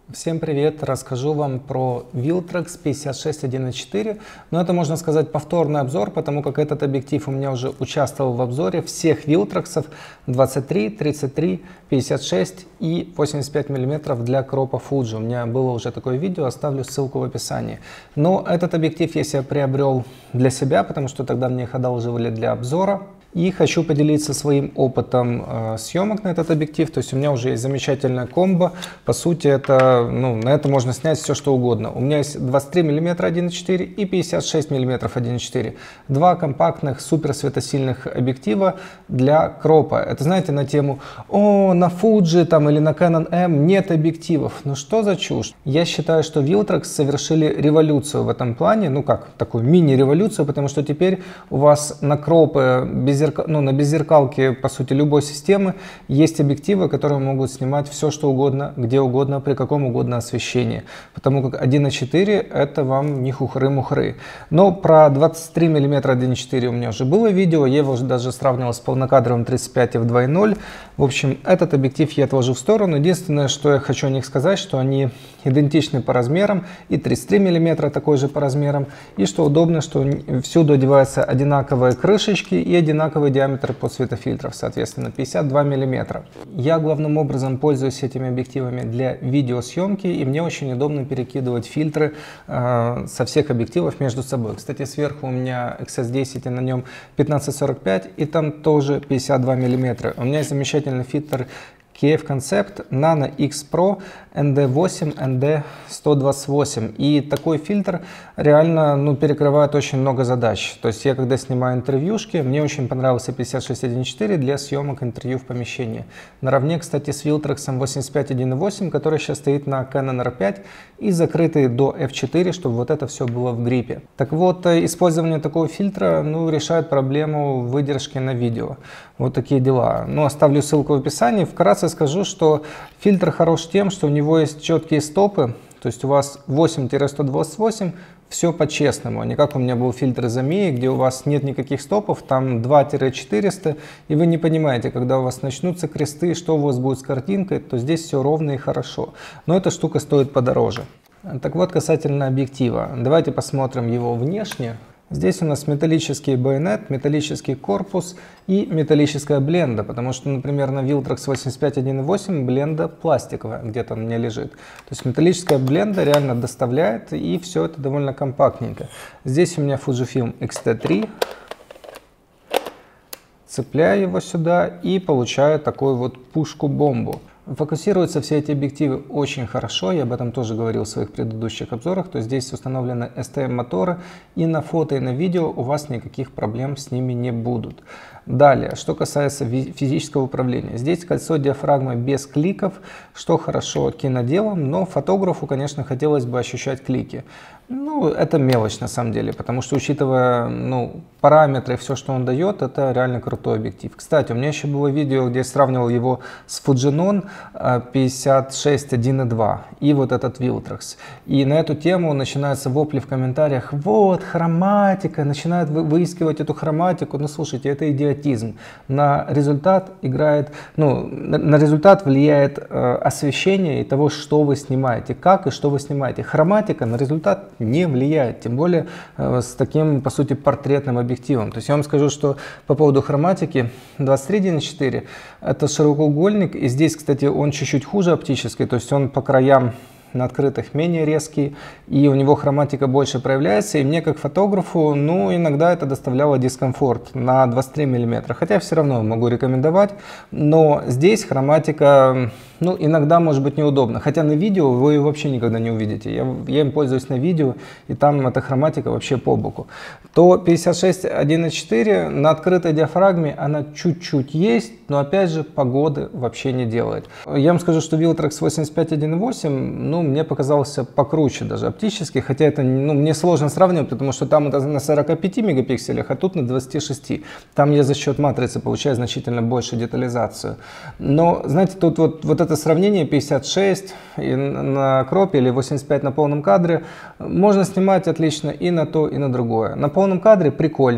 Всем привет! Расскажу вам про Viltrox 56-1.4, но это, можно сказать, повторный обзор, потому как этот объектив у меня уже участвовал в обзоре всех Viltrox 23, 33, 56 и 85 мм для кропа Fuji. У меня было уже такое видео, оставлю ссылку в описании. Но этот объектив я себе приобрел для себя, потому что тогда мне их одалживали для обзора. И хочу поделиться своим опытом съемок на этот объектив. То есть у меня уже есть замечательная комбо. По сути, на это можно снять все, что угодно. У меня есть 23 мм 1.4 и 56 мм 1.4. Два компактных, супер светосильных объектива для кропа. Это, знаете, на тему на Fuji там, или на Canon M нет объективов. Ну что за чушь? Я считаю, что Viltrox совершили революцию в этом плане. Ну как, такую мини-революцию, потому что теперь у вас на кропы на беззеркалке, по сути, любой системы есть объективы, которые могут снимать все, что угодно, где угодно, при каком угодно освещении. Потому как 1.4 это вам не хухры-мухры. Но про 23 мм 1.4 у меня уже было видео, я его даже сравнивал с полнокадровым 35 f 2.0. В общем, этот объектив я отложу в сторону. Единственное, что я хочу о них сказать, что они идентичны по размерам, и 33 мм такой же по размерам, и что удобно, что всюду одеваются одинаковые крышечки и одинаковый диаметр под светофильтров, соответственно 52 мм. Я главным образом пользуюсь этими объективами для видеосъемки, и мне очень удобно перекидывать фильтры со всех объективов между собой. Кстати, сверху у меня XS10 и на нем 15-45, и там тоже 52 мм. У меня есть замечательный фильтр KF Concept Nano X Pro ND8 ND128, и такой фильтр реально перекрывает очень много задач. То есть я когда снимаю интервьюшки, мне очень понравился 56.1.4 для съемок интервью в помещении. Наравне, кстати, с Viltrox 85.1.8, который сейчас стоит на Canon R5 и закрытый до F4, чтобы вот это все было в гриппе. Так вот, использование такого фильтра решает проблему выдержки на видео. Вот такие дела. Оставлю ссылку в описании. Вкратце скажу, что фильтр хорош тем, что у него есть четкие стопы, то есть у вас 8-128, все по-честному, а не как у меня был фильтр Zamei, где у вас нет никаких стопов, там 2-400, и вы не понимаете, когда у вас начнутся кресты, что у вас будет с картинкой, то здесь все ровно и хорошо. Но эта штука стоит подороже. Так вот, касательно объектива, давайте посмотрим его внешне. Здесь у нас металлический байонет, металлический корпус и металлическая бленда, потому что, например, на Viltrox 85.1.8 бленда пластиковая, где-то у меня лежит. То есть металлическая бленда реально доставляет, и все это довольно компактненько. Здесь у меня Fujifilm X-T3. Цепляю его сюда и получаю такую вот пушку-бомбу. Фокусируются все эти объективы очень хорошо, я об этом тоже говорил в своих предыдущих обзорах, то есть здесь установлены STM моторы, и на фото и на видео у вас никаких проблем с ними не будут. Далее, что касается физического управления, здесь кольцо диафрагмы без кликов, что хорошо киноделам, но фотографу, конечно, хотелось бы ощущать клики. Это мелочь на самом деле, потому что, учитывая параметры и все, что он дает, это реально крутой объектив. Кстати, у меня еще было видео, где я сравнивал его с Fujinon 56.1.2 и вот этот Viltrox. И на эту тему начинаются вопли в комментариях: вот, хроматика, начинают выискивать эту хроматику. Слушайте, это идиотизм. На результат на результат влияет освещение и того, что вы снимаете, как и что вы снимаете. Хроматика на результат не влияет, тем более с таким, по сути, портретным объективом. То есть я вам скажу, что по поводу хроматики 23.1.4 это широкоугольник, и здесь, кстати, он чуть-чуть хуже оптический, то есть он по краям на открытых менее резкий, и у него хроматика больше проявляется, и мне как фотографу, иногда это доставляло дискомфорт на 23 мм, хотя я все равно могу рекомендовать, но здесь хроматика, иногда может быть неудобно, хотя на видео вы ее вообще никогда не увидите, я им пользуюсь на видео, и там эта хроматика вообще по боку. То 56.1.4 на открытой диафрагме она чуть-чуть есть, но опять же погоды вообще не делает. Я вам скажу, что Viltrox 85.1.8, мне показался покруче даже оптически, хотя это мне сложно сравнивать, потому что там это на 45 мегапикселях, а тут на 26. Там я за счет матрицы получаю значительно больше детализацию. Но, знаете, тут вот это сравнение 56 на кропе или 85 на полном кадре можно снимать отлично и на то, и на другое. На полном кадре прикольнее.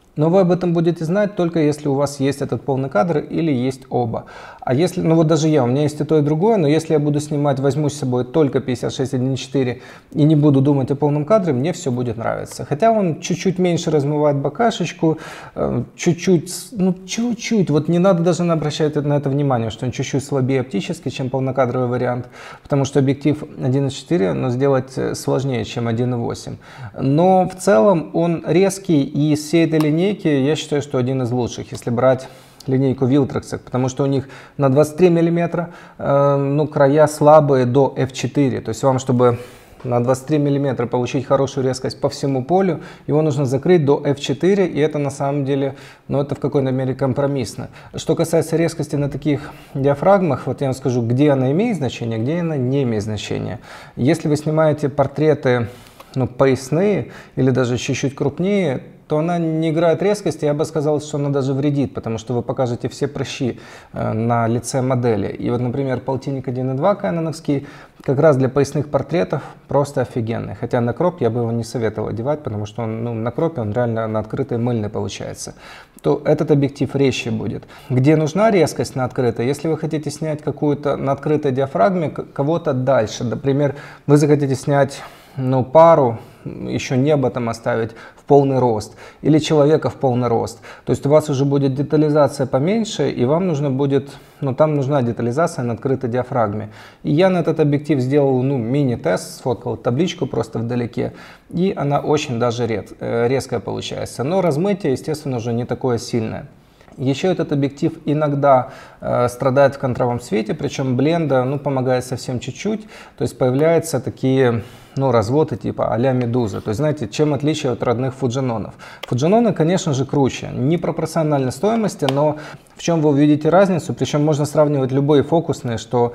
Но вы об этом будете знать только если у вас есть этот полный кадр или есть оба. А если, ну вот даже у меня есть и то, и другое, но если я буду снимать, возьму с собой только 56.1.4 и не буду думать о полном кадре, мне все будет нравиться. Хотя он чуть-чуть меньше размывает бокашечку, чуть-чуть, ну чуть-чуть, вот не надо даже обращать на это внимание, что он чуть-чуть слабее оптически, чем полнокадровый вариант, потому что объектив 1.4, но сделать сложнее, чем 1.8. Но в целом он резкий, и из всей этой линейки я считаю, что один из лучших, если брать линейку Viltrox, потому что у них на 23 мм ну, края слабые до f4, то есть вам, чтобы на 23 мм получить хорошую резкость по всему полю, его нужно закрыть до f4, и это на самом деле, ну, это в какой-то мере компромиссно. Что касается резкости на таких диафрагмах, вот я вам скажу, где она имеет значение, где она не имеет значения. Если вы снимаете портреты, ну, поясные или даже чуть-чуть крупнее, то она не играет резкости, я бы сказал, что она даже вредит, потому что вы покажете все прыщи на лице модели. И вот, например, полтинник 1.2 каноновский как раз для поясных портретов просто офигенный. Хотя на кроп я бы его не советовал одевать, потому что он, ну, на кропе он реально на открытой мыльной получается. То этот объектив резче будет. Где нужна резкость на открытой? Если вы хотите снять какую-то на открытой диафрагме кого-то дальше, например, вы захотите снять, ну, пару, еще небо там оставить в полный рост, или человека в полный рост. То есть у вас уже будет детализация поменьше, и вам нужно будет, ну, там нужна детализация на открытой диафрагме. И я на этот объектив сделал, ну, мини-тест, сфоткал табличку просто вдалеке, и она очень даже резкая получается. Но размытие, естественно, уже не такое сильное. Еще этот объектив иногда страдает в контровом свете, причем бленда, ну, помогает совсем чуть-чуть, то есть появляются такие, ну, разводы типа а-ля медуза. То есть, знаете, чем отличие от родных фуджинонов? Фуджиноны, конечно же, круче, не пропорционально стоимости, но в чем вы увидите разницу, причем можно сравнивать любые фокусные, что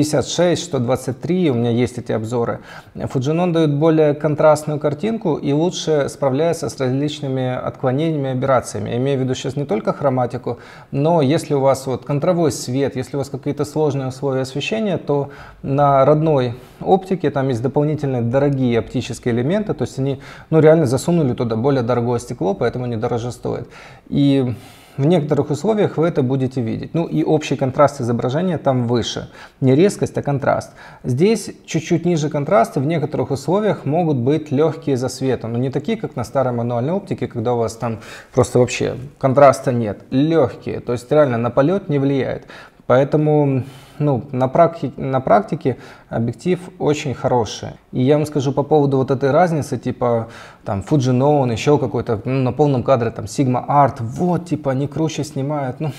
56, что 23, у меня есть эти обзоры. Фуджинон дает более контрастную картинку и лучше справляется с различными отклонениями и аберрациями. Я имею в виду сейчас не только хроматику, но если у вас вот контровой свет, если у вас какие-то сложные условия освещения, то на родной оптике там есть дополнительные дорогие оптические элементы, то есть они, ну, реально засунули туда более дорогое стекло, поэтому они дороже стоят. И в некоторых условиях вы это будете видеть. Ну и общий контраст изображения там выше. Не резкость, а контраст. Здесь чуть-чуть ниже контраста, в некоторых условиях могут быть легкие засветы. Но не такие, как на старой мануальной оптике, когда у вас там просто вообще контраста нет. Легкие, то есть реально на полет не влияет. Поэтому, ну, на практике объектив очень хороший. И я вам скажу по поводу вот этой разницы, типа там Fujinon, еще какой-то, ну, на полном кадре там Sigma Art, вот, типа они круче снимают. Ну,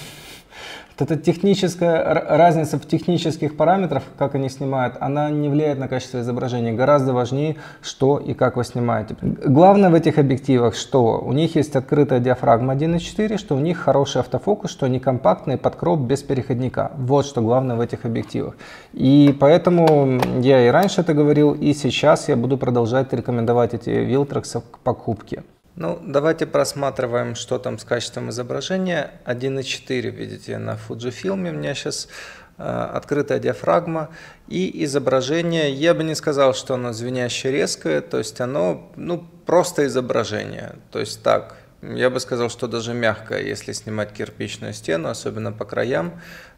вот эта техническая разница в технических параметрах, как они снимают, она не влияет на качество изображения. Гораздо важнее, что и как вы снимаете. Главное в этих объективах, что у них есть открытая диафрагма 1.4, что у них хороший автофокус, что они компактные, под кроп, без переходника. Вот что главное в этих объективах. И поэтому я и раньше это говорил, и сейчас я буду продолжать рекомендовать эти Viltrox к покупке. Ну, давайте просматриваем, что там с качеством изображения. 1.4, видите, на Fujifilm у меня сейчас открытая диафрагма. И изображение, я бы не сказал, что оно звенящее резкое, то есть оно, ну, просто изображение. То есть так, я бы сказал, что даже мягкое, если снимать кирпичную стену, особенно по краям.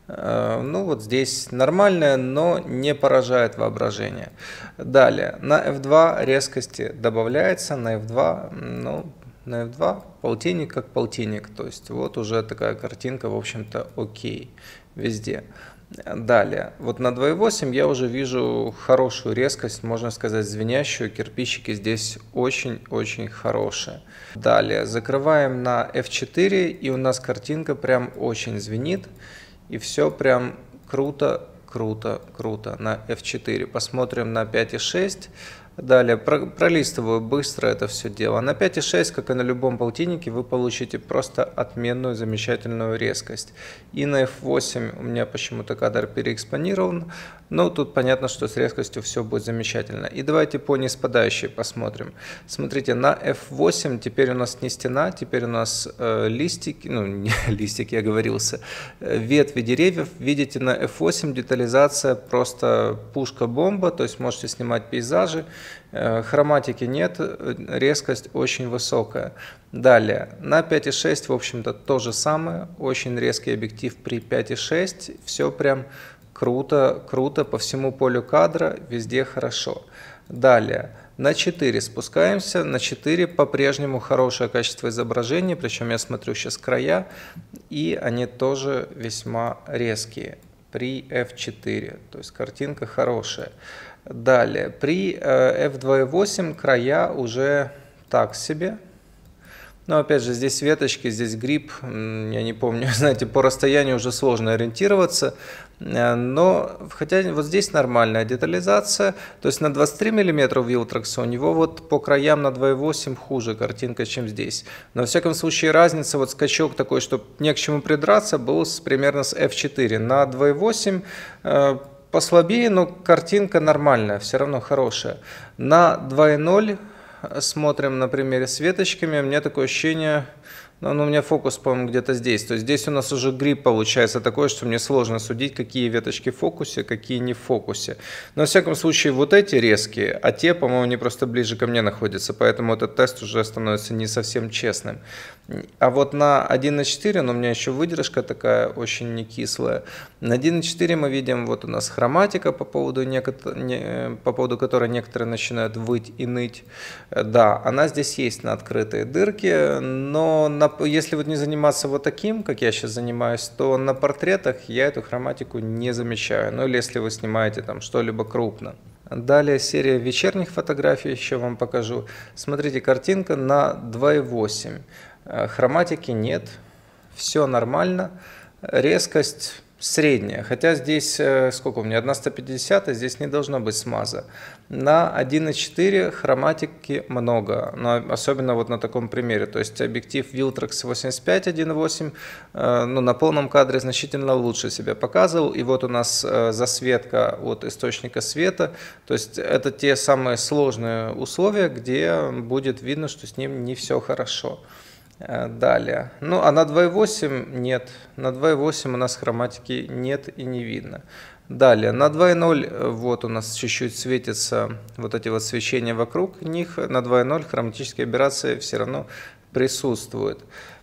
Ну вот здесь нормальное, но не поражает воображение. Далее, на f2 резкости добавляется, на f2, ну, на f2 полтинник как полтинник, то есть вот уже такая картинка, в общем-то, окей, везде. Далее, вот на 2.8 я уже вижу хорошую резкость, можно сказать звенящую, кирпичики здесь очень-очень хорошие. Далее, закрываем на f4 и у нас картинка прям очень звенит. И все прям круто, круто, круто на f4. Посмотрим на 5.6. Далее пролистываю быстро это все дело. На 5.6, как и на любом полтиннике, вы получите просто отменную, замечательную резкость. И на f8 у меня почему-то кадр переэкспонирован. Но тут понятно, что с резкостью все будет замечательно. И давайте по ниспадающей посмотрим. Смотрите, на f8 теперь у нас не стена, теперь у нас листики, ну не листики, я оговорился, ветви деревьев. Видите, на f8 детализация просто пушка-бомба, то есть можете снимать пейзажи. хроматики нет, резкость очень высокая. Далее, на 5.6, в общем-то, то же самое, очень резкий объектив при 5.6, все прям круто, круто по всему полю кадра, везде хорошо. Далее, на 4 спускаемся, на 4 по-прежнему хорошее качество изображения, причем я смотрю сейчас края, и они тоже весьма резкие при f4, то есть картинка хорошая. Далее, при f2.8 края уже так себе. Но опять же, здесь веточки, здесь гриб, я не помню, знаете, по расстоянию уже сложно ориентироваться, но хотя вот здесь нормальная детализация, то есть на 23 мм Viltrox у него вот по краям на 2.8 хуже картинка, чем здесь. Но во всяком случае разница, вот скачок такой, чтобы не к чему придраться, был примерно с f4. На 2.8 послабее, но картинка нормальная, все равно хорошая. На 2.0 смотрим на примере с веточками, у меня такое ощущение, у меня фокус, по-моему, где-то здесь. То есть здесь у нас уже гриб получается такой, что мне сложно судить, какие веточки в фокусе, какие не в фокусе. Но, во всяком случае, вот эти резкие, а те, по-моему, они просто ближе ко мне находятся, поэтому этот тест уже становится не совсем честным. А вот на 1.4, но у меня еще выдержка такая очень не кислая. На 1.4 мы видим, вот у нас хроматика, по поводу которой некоторые начинают выть и ныть. Да, она здесь есть на открытые дырки, но если вот не заниматься вот таким, как я сейчас занимаюсь, то на портретах я эту хроматику не замечаю. Ну или если вы снимаете там что-либо крупно. Далее серия вечерних фотографий, еще вам покажу. Смотрите, картинка на 2.8. Хроматики нет, все нормально. Резкость средняя, хотя здесь, сколько у меня, 1/150, здесь не должно быть смаза. На 1.4 хроматики много, но особенно вот на таком примере. То есть объектив Viltrox 85 1.8 на полном кадре значительно лучше себя показывал. И вот у нас засветка от источника света. То есть это те самые сложные условия, где будет видно, что с ним не все хорошо. Далее. А на 2.8 нет. На 2.8 у нас хроматики нет и не видно. Далее. На 2.0 вот у нас чуть-чуть светятся вот эти вот свечения вокруг них. На 2.0 хроматические аберрации все равно присутствуют.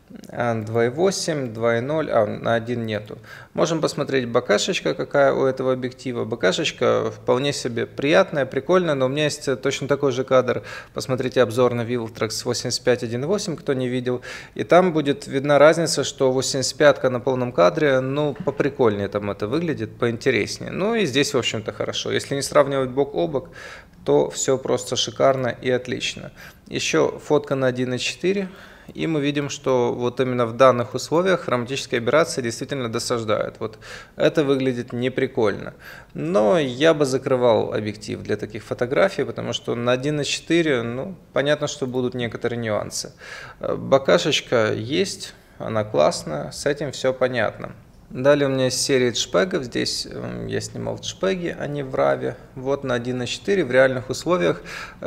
2.8, 2.0, на 1 нету. Можем посмотреть бокашечка, какая у этого объектива. Бокашечка вполне себе приятная, прикольная, но у меня есть точно такой же кадр. Посмотрите обзор на Viltrox 85 1.8, кто не видел. И там будет видна разница, что 85-ка на полном кадре, поприкольнее там это выглядит, поинтереснее. И здесь, в общем-то, хорошо. Если не сравнивать бок о бок, то все просто шикарно и отлично. Еще фотка на 1.4. И мы видим, что вот именно в данных условиях хроматические аберрации действительно досаждают. Вот это выглядит неприкольно. Но я бы закрывал объектив для таких фотографий, потому что на 1.4, понятно, что будут некоторые нюансы. Бокашечка есть, она классная, с этим все понятно. Далее у меня есть серия джпегов, здесь я снимал в джпеге, а не в RAW. Вот на 1.4 в реальных условиях,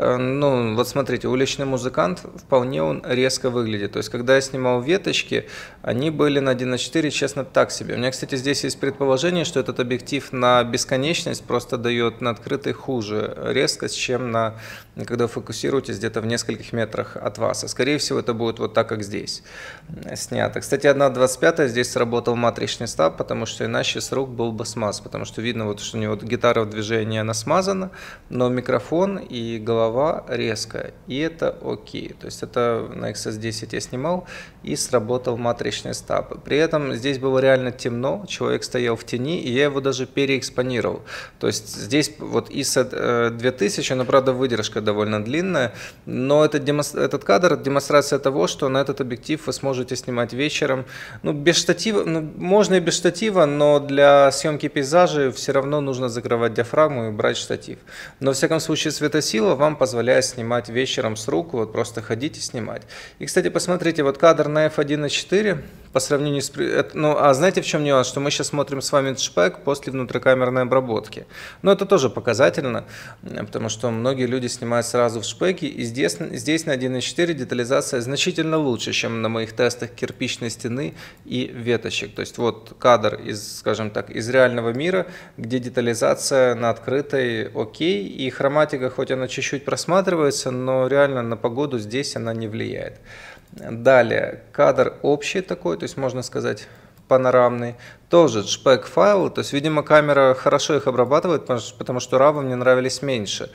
вот смотрите, уличный музыкант, вполне он резко выглядит. То есть, когда я снимал веточки, они были на 1.4, честно, так себе. У меня, кстати, здесь есть предположение, что этот объектив на бесконечность просто дает на открытый хуже резкость, чем когда фокусируетесь где-то в нескольких метрах от вас. А скорее всего, это будет вот так, как здесь снято. Кстати, 1.25 здесь сработал матричный стаб, потому что иначе с рук был бы смаз, потому что видно, что у него гитара в движении, она смазана, но микрофон и голова резкая, и это окей. То есть это на XS10 я снимал, и сработал матричный стаб. При этом здесь было реально темно, человек стоял в тени, и я его даже переэкспонировал. То есть здесь вот ISO 2000, но правда выдержка довольно длинная, но этот кадр демонстрация того, что на этот объектив вы сможете снимать вечером, без штатива, можно и без штатива, но для съемки пейзажей все равно нужно закрывать диафрагму и брать штатив. Но, во всяком случае, светосила вам позволяет снимать вечером с рук, вот просто ходить и снимать. И, кстати, посмотрите, вот кадр на f1.4 по сравнению с... а знаете, в чем нюанс? Что мы сейчас смотрим с вами джпег после внутрикамерной обработки. Но это тоже показательно, потому что многие люди снимают сразу в шпеге, и здесь на 1.4 детализация значительно лучше, чем на моих тестах кирпичной стены и веточек. То есть вот кадр из, скажем так, из реального мира, где детализация на открытой окей, и хроматика, хоть она чуть-чуть просматривается, но реально на погоду здесь она не влияет. Далее, кадр общий такой, то есть можно сказать панорамный, тоже JPEG файл, то есть, видимо, камера хорошо их обрабатывает, потому что RAW мне нравились меньше.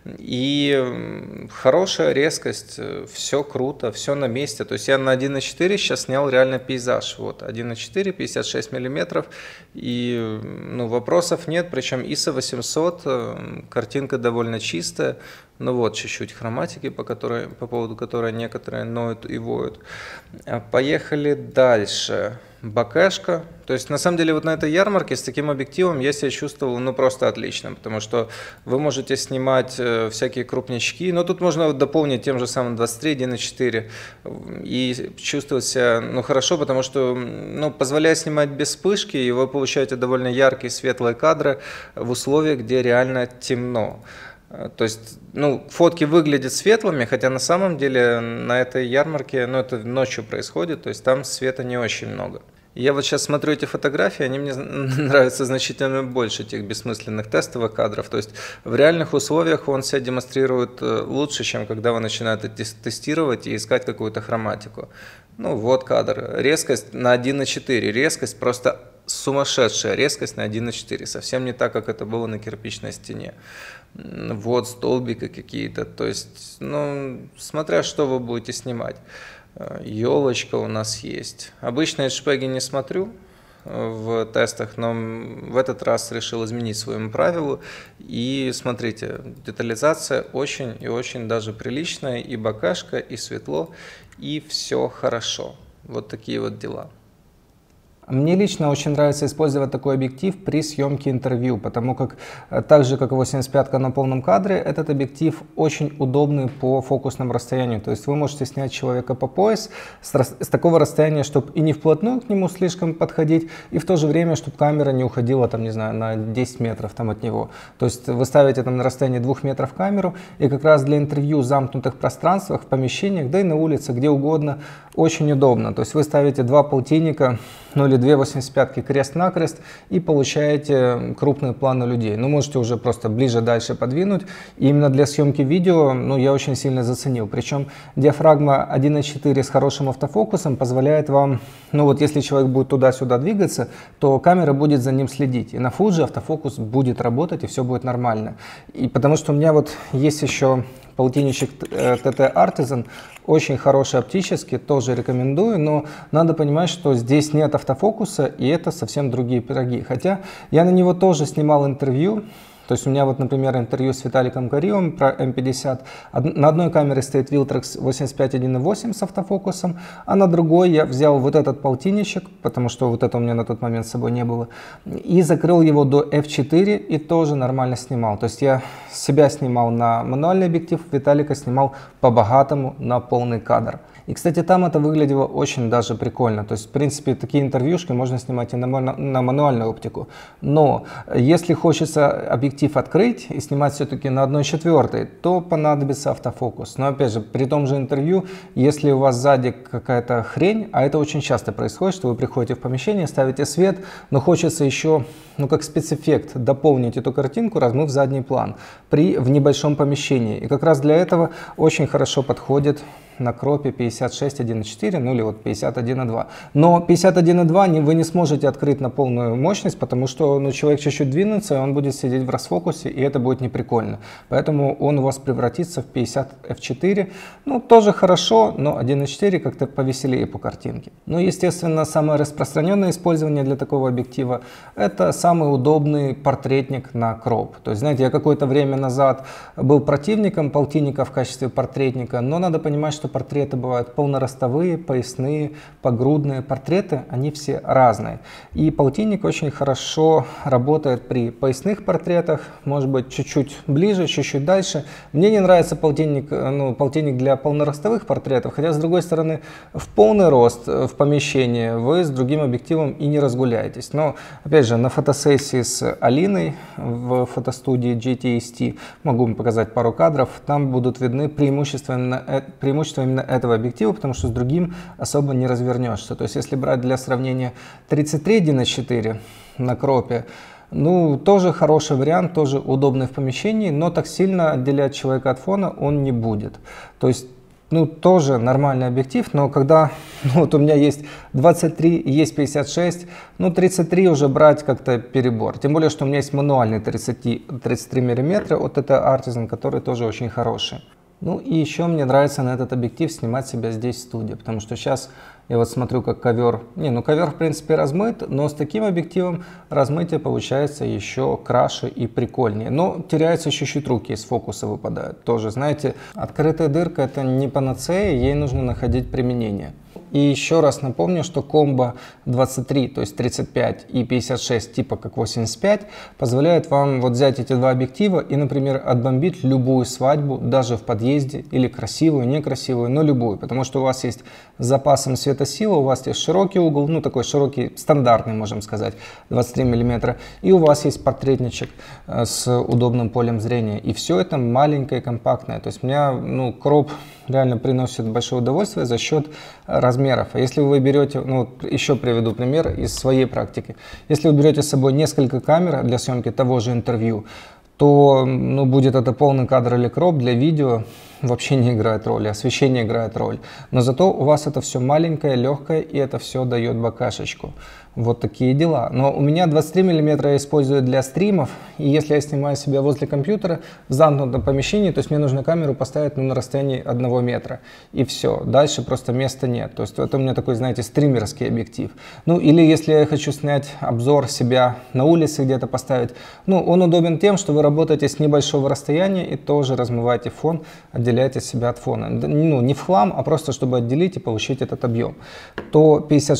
И хорошая резкость, все круто, все на месте. То есть я на 1.4 сейчас снял реально пейзаж. Вот 1.4, 56 миллиметров, и вопросов нет, причем ISO 800, картинка довольно чистая. Ну вот, чуть-чуть хроматики, по поводу которой некоторые ноют и воют. Поехали дальше. Бокешка. То есть, на самом деле, вот на этой ярмарке с таким объективом я себя чувствовал, просто отлично, потому что вы можете снимать всякие крупнячки, но тут можно дополнить тем же самым 23 1.4 и чувствовать себя, хорошо, потому что, позволяет снимать без вспышки, и вы получаете довольно яркие светлые кадры в условиях, где реально темно. То есть, фотки выглядят светлыми, хотя на самом деле на этой ярмарке, это ночью происходит, то есть там света не очень много. Я вот сейчас смотрю эти фотографии, они мне нравятся значительно больше тех бессмысленных тестовых кадров. То есть в реальных условиях он себя демонстрирует лучше, чем когда вы начинаете тестировать и искать какую-то хроматику. Вот кадр. Резкость на 1.4. Резкость просто сумасшедшая. Резкость на 1.4. Совсем не так, как это было на кирпичной стене. Вот столбики какие-то. То есть, смотря что вы будете снимать. Елочка у нас есть. Обычно JPEG не смотрю в тестах, но в этот раз решил изменить своему правилу. И смотрите, детализация очень и очень даже приличная, и бокашка, и светло, и все хорошо. Вот такие вот дела. Мне лично очень нравится использовать такой объектив при съемке интервью, потому как, так же как и 85-ка на полном кадре, этот объектив очень удобный по фокусному расстоянию. То есть вы можете снять человека по пояс с такого расстояния, чтобы и не вплотную к нему слишком подходить, и в то же время, чтобы камера не уходила, там, не знаю, на 10 метров там, от него. То есть вы ставите там на расстоянии 2 метров камеру, и как раз для интервью в замкнутых пространствах, в помещениях, да и на улице, где угодно, очень удобно. То есть вы ставите 2 полтинника, или 2 85-ки крест-накрест и получаете крупные планы людей. Можете уже просто ближе дальше подвинуть. И именно для съемки видео, я очень сильно заценил. Причем диафрагма 1.4 с хорошим автофокусом позволяет вам, если человек будет туда-сюда двигаться, то камера будет за ним следить. И на Fuji автофокус будет работать, и все будет нормально. И потому что у меня вот есть еще полтинничек TT Artisan, очень хороший оптический, тоже рекомендую, но надо понимать, что здесь нет автофокуса, и это совсем другие пироги. Хотя я на него тоже снимал интервью. То есть у меня вот, например, интервью с Виталиком Кариевым про М50. На одной камере стоит Viltrox 85-1.8 с автофокусом, а на другой я взял вот этот полтинничек, потому что вот это у меня на тот момент с собой не было, и закрыл его до F4 и тоже нормально снимал. То есть я себя снимал на мануальный объектив, Виталика снимал по-богатому на полный кадр. И, кстати, там это выглядело очень даже прикольно. То есть, в принципе, такие интервьюшки можно снимать и на мануальную оптику. Но если хочется объектив открыть и снимать все-таки на 1/4, то понадобится автофокус. Но, опять же, при том же интервью, если у вас сзади какая-то хрень, а это очень часто происходит, что вы приходите в помещение, ставите свет, но хочется еще, как спецэффект, дополнить эту картинку, размыв задний план в небольшом помещении. И как раз для этого очень хорошо подходит на кропе 56-1.4, или вот 51.2. Но 51.2 вы не сможете открыть на полную мощность, потому что человек чуть-чуть двинется, и он будет сидеть в расфокусе, и это будет неприкольно. Поэтому он у вас превратится в 50 f4. Тоже хорошо, но 1.4 как-то повеселее по картинке. Естественно, самое распространенное использование для такого объектива — это самый удобный портретник на кроп. То есть, знаете, я какое-то время назад был противником полтинника в качестве портретника, но надо понимать, что портреты бывают полноростовые, поясные, погрудные. Портреты, они все разные. И полтинник очень хорошо работает при поясных портретах, может быть, чуть-чуть ближе, чуть-чуть дальше. Мне не нравится полтинник для полноростовых портретов, хотя, с другой стороны, в полный рост в помещении вы с другим объективом и не разгуляетесь. Но, опять же, на фотосессии с Алиной в фотостудии GTST, могу вам показать пару кадров, там будут видны преимущества именно этого объектива. объектива, потому что с другим особо не развернешься. То есть если брать для сравнения 33-1.4 на кропе, ну, тоже хороший вариант, тоже удобный в помещении, но так сильно отделять человека от фона он не будет. То есть, ну, тоже нормальный объектив, но когда, ну, вот у меня есть 23, есть 56, ну, 33 уже брать как-то перебор. Тем более, что у меня есть мануальный 33 мм от этой Artisan, который тоже очень хороший. Ну и еще мне нравится на этот объектив снимать себя здесь в студии, потому что сейчас я вот смотрю, как ковер, ковер в принципе размыт, но с таким объективом размытие получается еще краше и прикольнее. Но теряются чуть-чуть руки, из фокуса выпадают. Тоже, знаете, открытая дырка это не панацея, ей нужно находить применение. И еще раз напомню, что комбо 23, то есть 35 и 56 типа как 85 позволяет вам вот взять эти два объектива и, например, отбомбить любую свадьбу, даже в подъезде, или красивую, некрасивую, но любую, потому что у вас есть с запасом светосилы, у вас есть широкий угол, ну такой широкий, стандартный, можем сказать, 23 мм, и у вас есть портретничек с удобным полем зрения, и все это маленькое и компактное. То есть у меня, кроп реально приносит большое удовольствие за счет размеров. А если вы берете, еще приведу пример из своей практики. Если вы берете с собой несколько камер для съемки того же интервью, то будет это полный кадр или кроп, для видео вообще не играет роли, освещение играет роль. Но зато у вас это все маленькое, легкое, и это все дает бокашечку. Вот такие дела. Но у меня 23 мм я использую для стримов, и если я снимаю себя возле компьютера в замкнутом помещении, то есть мне нужно камеру поставить на расстоянии 1 метра, и все. Дальше просто места нет. То есть это у меня такой, знаете, стримерский объектив. Или если я хочу снять обзор себя на улице где-то поставить, он удобен тем, что вы работаете с небольшого расстояния и тоже размываете фон, отделяете себя от фона. Не в хлам, а просто чтобы отделить и получить этот объем. То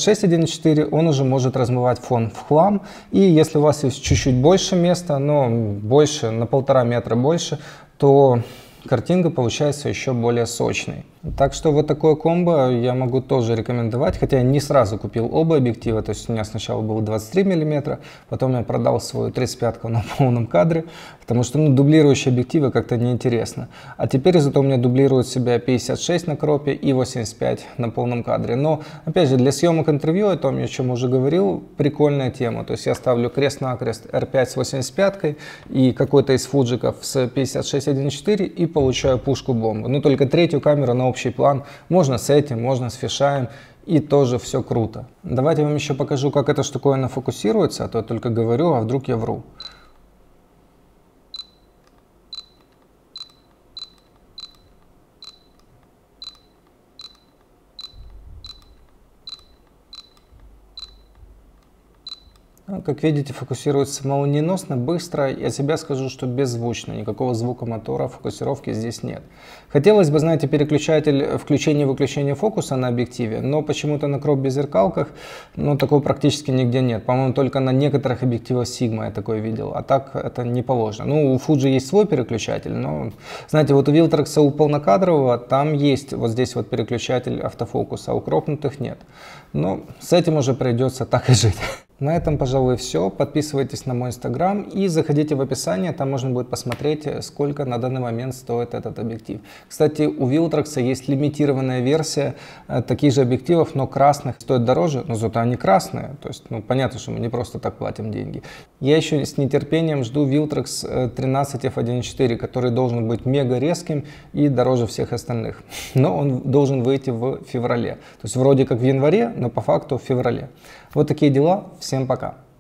56-1.4 он уже может размывать фон в хлам, и если у вас есть чуть-чуть больше места, но больше, на 1,5 метра больше, то картинка получается еще более сочной. Так что вот такое комбо я могу тоже рекомендовать, хотя я не сразу купил оба объектива, то есть у меня сначала был 23 мм, потом я продал свою 35-ку на полном кадре, потому что дублирующие объективы как-то неинтересно. А теперь зато у меня дублирует себя 56 на кропе и 85 на полном кадре. Но опять же для съемок интервью, о том, о чем уже говорил, прикольная тема. То есть я ставлю крест-накрест R5 с 85 и какой-то из фуджиков с 56-1.4 и получаю пушку-бомбу. Только третью камеру на общий план можно с этим, можно с фишаем, и тоже все круто. Давайте я вам еще покажу, как эта штуковина фокусируется, а то я только говорю, а вдруг я вру. Как видите, фокусируется молниеносно, быстро. Я себя скажу, что беззвучно. Никакого звука мотора, фокусировки здесь нет. Хотелось бы, знаете, переключатель включения-выключения фокуса на объективе, но почему-то на кроп-беззеркалках, такого практически нигде нет. По-моему, только на некоторых объективах Sigma я такое видел, а так это не положено. У Fuji есть свой переключатель, но, знаете, вот у Viltrox, у полнокадрового, там есть вот здесь вот переключатель автофокуса, а у кропнутых нет. Но с этим уже придется так и жить. На этом, пожалуй, все. Подписывайтесь на мой инстаграм и заходите в описание, там можно будет посмотреть, сколько на данный момент стоит этот объектив. Кстати, у Viltrox есть лимитированная версия таких же объективов, но красных, стоит дороже, но зато они красные. То есть, понятно, что мы не просто так платим деньги. Я еще с нетерпением жду Viltrox 13 f1.4, который должен быть мега резким и дороже всех остальных. Но он должен выйти в феврале. То есть вроде как в январе, но по факту в феврале. Вот такие дела. Всем пока.